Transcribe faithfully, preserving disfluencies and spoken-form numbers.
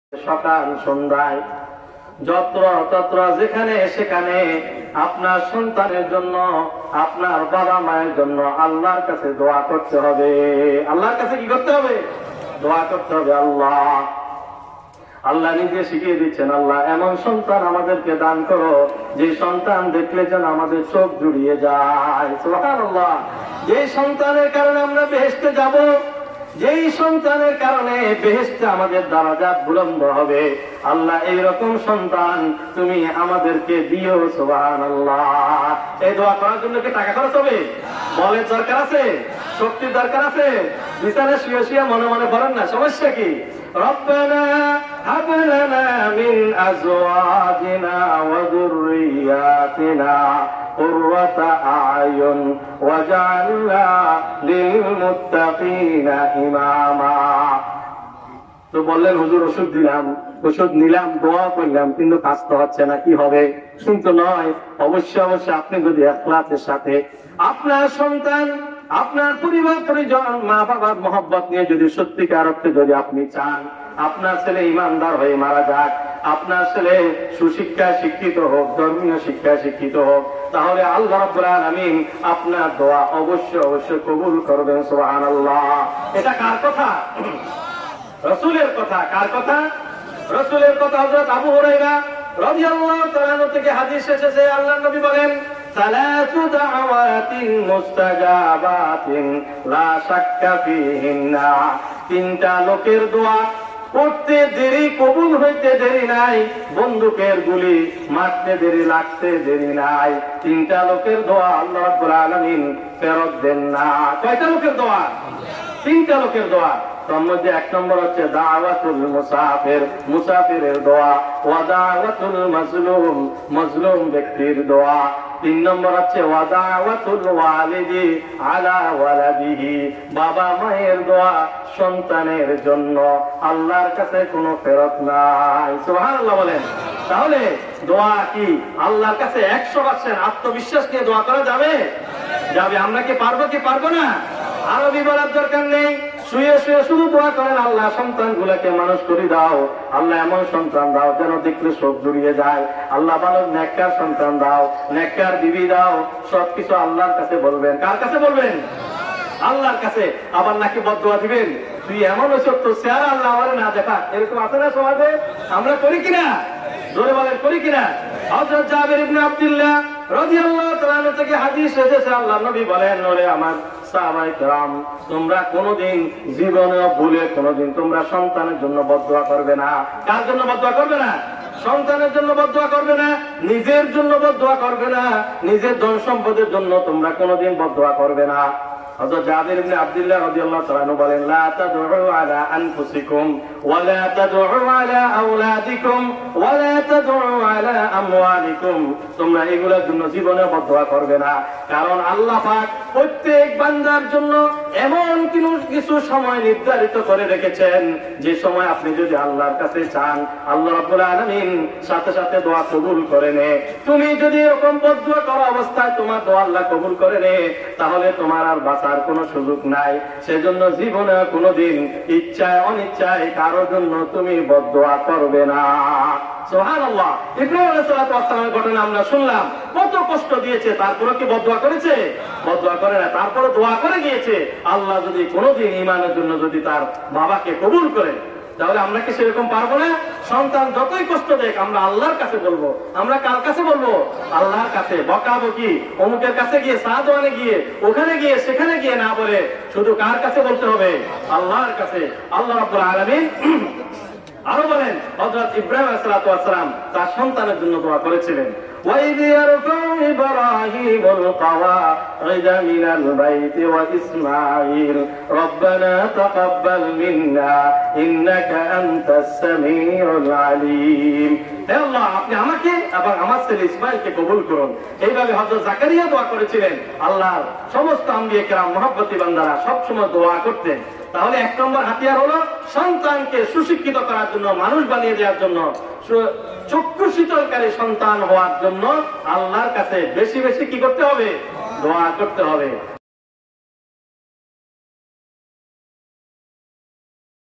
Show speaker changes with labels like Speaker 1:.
Speaker 1: সকাল সন্ধ্যায় যত্র তত্র যেখানে সেখানে আপনার সন্তানের জন্য আপনার বাবা মায়ের জন্য আল্লাহর কাছে দোয়া করতে হবে। আল্লাহর কাছে কি করতে হবে? দোয়া করতে হবে। আল্লাহ আল্লাহ নিজে শিখিয়ে দিচ্ছেন, আল্লাহ এমন সন্তান আমাদেরকে দান করো যে সন্তান দেখলে যেন আমাদের চোখ জুড়িয়ে যায়। সুবহানাল্লাহ। যে সন্তানের কারণে আমরা বেহেশতে যাব, যেই সন্তানের কারণে বেহেশতে আমাদের দারাজাত বুলন্দ হবে, আল্লাহ এইরকম সন্তান তুমি আমাদেরকে দিও। সুবহানাল্লাহ। এই দোয়া করার জন্য কি টাকা খরচ হবে? বলের দরকার আছে? শক্তির দরকার আছে? বিছানায় শুয়ে শুয়ে মনে মনে পড়েন না, সমস্যা কি? রব্বানা হাব লানা মিন আজওয়াজিনা ওয়া যুররিয়াতিনা কুররাতা আয়ুন ওয়াজআলনা লিল মুত্তাকিনা ইমামা। তো বললেন, হুজুর ওষুধ দিলাম, ওষুধ নিলাম, দোয়া করলাম, কিন্তু কাজ তো হচ্ছে না, কি হবে? কিন্তু নয়, অবশ্যই অবশ্যই আপনি যদি ইখলাসের সাথে আপনার সন্তান, আপনার পরিবার পরিজন, মা বাবার মহব্বত নিয়ে যদি সত্যিকার অর্থে যদি আপনি চান আপনার ছেলে ইমানদার হয়ে মারা যাক, আপনার ছেলে সুশিক্ষায় শিক্ষিত হোক, ধর্মীয় শিক্ষায় শিক্ষিত হোক, তাহলে আল্লাহ রাব্বুল আলামিন আপনার দোয়া অবশ্যই অবশ্যই কবুল করবেন। সুবহানাল্লাহ। এটা কার কথা? রাসূলের কথা। কার কথা? রাসূলের কথা। হযরত আবু হুরায়রা রাদিয়াল্লাহু তাআলা থেকে হাদিস এসেছে, আল্লাহর নবী বলেন, সালাতু দাওয়াতিন মুস্তাজাবাতিন লা শাক্কা ফিহিন্না। তিনটা লোকের দোয়া করতে দেরি, কবুল হইতে দেরি নাই, বন্দুকের গুলি মারতে দেরি, লাগতে দেরি নাই। তিনটা লোকের দোয়া আল্লাহ রাব্বুল আলামিন ফেরত দেন না। কয়টা লোকের দোয়া? তিনটা লোকের দোয়া। তার মধ্যে এক নম্বর হচ্ছে দাওয়াতুল মুসাফির, মুসাফিরের দোয়া, ওয়া দাওয়াতুল মাজলুম, মাজলুম ব্যক্তির দোয়া। তিন নম্বর হচ্ছে ওয়া দাওয়াতুল ওয়ালিদি আলা ওয়ালাদিহি, বাবা মায়ের দোয়া সন্তানের জন্য। আল্লাহর কাছে কোনো ফেরত নাই। সুবহানাল্লাহ বলেন। তাহলে দোয়া কি আল্লাহর কাছে একশো পার্সেন্ট আত্মবিশ্বাস নিয়ে দোয়া করা যাবে? যাবে। আমরা কি পারবো কি পারবো না? আরবি বলার দরকার নেই, শুয়ে শুয়ে শুধু দোয়া করেন, আল্লাহ সন্তান গুলাকে মানুষ করে দাও, আল্লাহ এমন সন্তান দাও যেন দেখলে চোখ জুড়িয়ে যায়, আল্লাহ ভালো নেককার সন্তান দাও, নেককার বিবি দাও। সবকিছু আল্লাহর কাছে বলবেন। কার কাছে বলবেন? আল্লাহর কাছে। আবার নাকি বদদোয়া দিবেন, তুই এমন সত্য চেহারা আল্লাহ আমার না দেখা, এরকম আছে না সমাজে? আমরা করি কিনা? জোরে বলেন, করি কিনা? হযরত জাবির ইবনে আব্দুল্লাহ রাদিয়াল্লাহু তাআলা থেকে হাদিস এসেছে, আল্লাহর নবী বলেন, ওরে আমার সাহাবায়ে কেরাম, তোমরা কোনদিন জীবনে ভুলে কোনদিন তোমরা সন্তানের জন্য বদদোয়া করবে না। কার জন্য বদদোয়া করবে না? সন্তানের জন্য বদদোয়া করবে না, নিজের জন্য বদদোয়া করবে না, নিজের ধন সম্পদের জন্য তোমরা কোনদিন বদদোয়া করবে না। হযরত জাবির ইবনে আব্দুল্লাহ রাদিয়াল্লাহু তাআলা বলেন, লা তাদউ আলা আনফুসিকুম ওয়া লা তাদউ আলা আওলাদিকুম ওয়া লা তাদউ আলা আমওয়ালিকুম। তোমরা এগুলোর জন্য জীবনে বদদোয়া করবে না, কারণ আল্লাহ পাক প্রত্যেক বান্দার জন্য এমন কিছু সময় নির্ধারিত করে রেখেছেন, যে সময় আপনি যদি আল্লাহর কাছে চান, আল্লাহ রাব্বুল আলামিন সাথে সাথে দোয়া কবুল করে নে। তুমি যদি এরকম বদদোয়া করা অবস্থায় তোমার দোয়া আল্লাহ কবুল করে নে, তাহলে তোমার আর বাঁচার কোনো সুযোগ নাই। সেজন্য জীবনে কোনোদিন ইচ্ছায় অনিচ্ছায় কারোর জন্য তুমি বদদোয়া করবে না। সুবহানাল্লাহ। ইব্রাহিম আলাইহিস সালামের ঘটনা আমরা শুনলাম, কত কষ্ট দিয়েছে, তারপরে কি বদদোয়া করেছে? বদদোয়া করে না, তারপরে দোয়া করে গিয়েছে। আল্লাহ যদি কোনোদিন ঈমানের জন্য যদি তার বাবাকে কবুল করে, তাহলে আমরা কি সেরকম পারবো না? সন্তান যতই কষ্ট দেখ, আমরা আল্লাহর কাছে বলবো। আমরা কার কাছে বলবো? আল্লাহর কাছে। বকাবো কি অমুকের কাছে গিয়ে, সাদওয়ানে গিয়ে, ওখানে গিয়ে, সেখানে গিয়ে না বলে শুধু কার কাছে বলতে হবে? আল্লাহর কাছে। আল্লাহ রাব্বুল আলামিন আরো বলেন, হযরত ইব্রাহিম আলাইহিস সালাম তার সন্তানের জন্য দোয়া করেছিলেন, وَإِذْ يَرْفَعُ إِبْرَاهِيمُ الْقَوَاعِدَ مِنَ الْبَيْتِ وَإِسْمَاعِيلُ رَبَّنَا تَقَبَّلْ مِنَّا إِنَّكَ أَنْتَ السَّمِيعُ الْعَلِيمُ। হে আল্লাহ, আপনি আমাকে এবং আমার ছেলে ইসমাঈলকে কবুল করুন। এইভাবে হযরত জাকারিয়া দোয়া করেছিলেন। আল্লাহর সমস্ত আম্বিয়া কেরাম, মহব্বতী বান্দারা সব সময় দোয়া করতেন। তাহলে এক নম্বর হাতিয়ার হলো সন্তানকে সুশিক্ষিত করার জন্য, মানুষ বানিয়ে দেওয়ার জন্য, চক্ষু শীতলকারী সন্তান হওয়ার জন্য আল্লাহর কাছে বেশি বেশি কি করতে হবে? দোয়া করতে হবে।